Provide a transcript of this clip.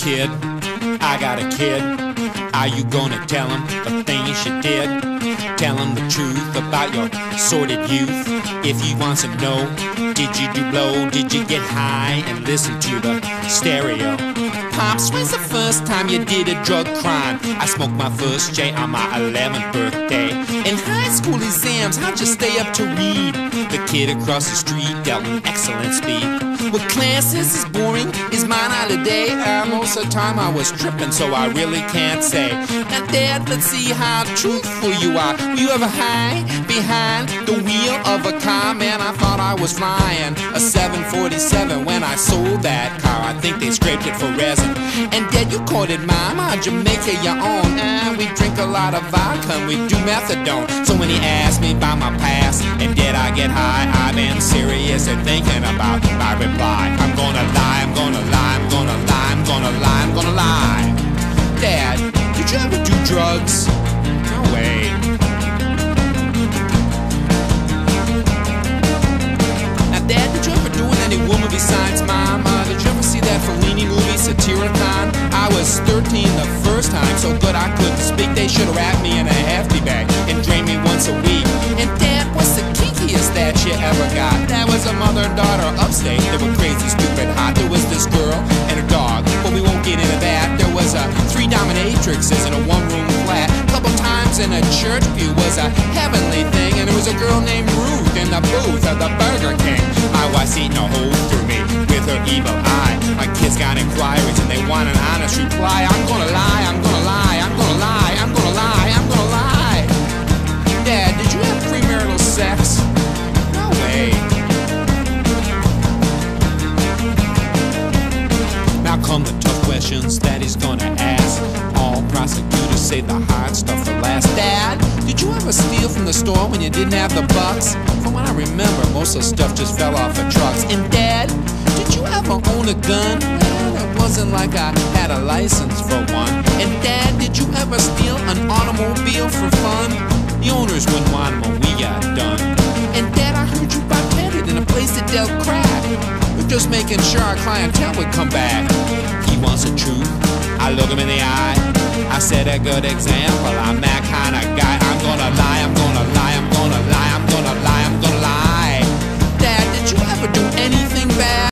kid, I got a kid. Are you gonna tell him the things you did? Tell him the truth about your sordid youth. If he wants to know, did you do blow? Did you get high and listen to the stereo? Pops, when's the first time you did a drug crime? I smoked my first J on my 11th birthday. In high school exams, how'd you stay up to read? The kid across the street dealt in excellent speed. What classes is boring? Is mine holiday? Most of the time I was tripping, so I really can't say. Now Dad, let's see how truthful you are. Were you ever high behind the wheel of a car? Man, I thought I was flying a 747 when I sold that car. I think they scraped it for resin. And Dad, you called it Mom, how'd you make it your own? We drink a lot of vodka and we do methadone. So when he asked me about my past and did I get high, I've been serious and thinking about my reply. I'm gonna lie, I'm gonna lie, I'm gonna lie, I'm gonna lie, I'm gonna lie. Dad, did you ever do drugs? No way. Now Dad, did you ever do with any woman besides Mom? Did you ever see that Fellini movie, Satyricon? I was 13 the first time, so good I couldn't speak. They should've wrapped me in a hefty bag and drained me once a week. And Dad, what's the kinkiest that you ever got? That was a mother and daughter upstate. They were crazy, stupid, hot. There was this girl and her dog, but we won't get into that. There was 3 dominatrixes in a 1-room flat. Couple times in a church pew was a heavenly thing. And there was a girl named Ruth in the booth of the Burger King. My wife's eating a hole through me with her evil eye. My kids got inquiries and they want an honest reply. I'm gonna lie, I'm gonna lie, I'm gonna lie, I'm gonna lie, I'm gonna lie. Dad, did you have premarital sex? No way. Now come the tough questions that he's gonna ask. All prosecutors say the hard stuff for last. Dad, did you ever steal from the store when you didn't have the bucks? From what I remember, most of the stuff just fell off of trucks. And Dad, did you ever own a gun? Well, it wasn't like I had a license for one. And Dad, did you ever steal an automobile for fun? The owners wouldn't want them when we got done. And Dad, I heard you bartended in a place that dealt crack. We're just making sure our clientele would come back. He wants the truth. I look him in the eye. I set a good example. I'm that kind of guy. I'm gonna lie, I'm gonna lie, I'm gonna lie, I'm gonna lie, I'm gonna lie. Dad, did you ever do anything bad?